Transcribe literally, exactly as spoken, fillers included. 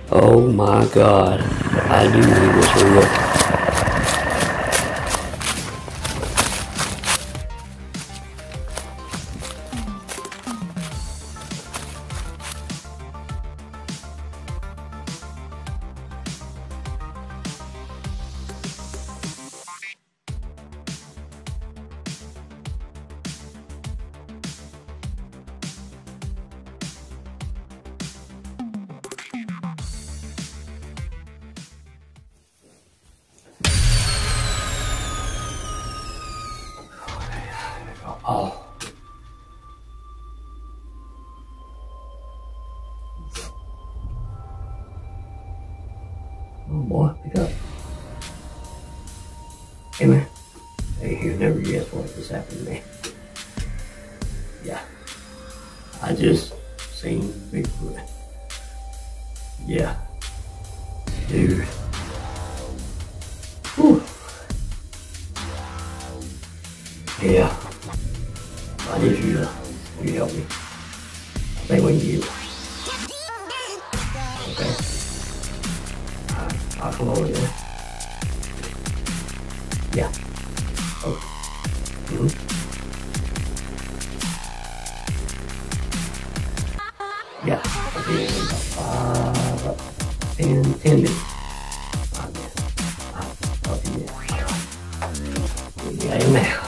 Oh my God, I knew he was real. Oh. Oh boy, pick up. Hey man. Hey, you never guess what just happened to me. Yeah. I just seen Bigfoot. Yeah. Dude. Whew. Yeah. I need you to, you help me. I think we can get it. Okay. Alright, I'll come over there. Yeah. Oh. Mm-hmm. Yeah. I'll be in about five, about ten, ten minutes. Alright, man. Alright, talk to you then. Yeah, amen.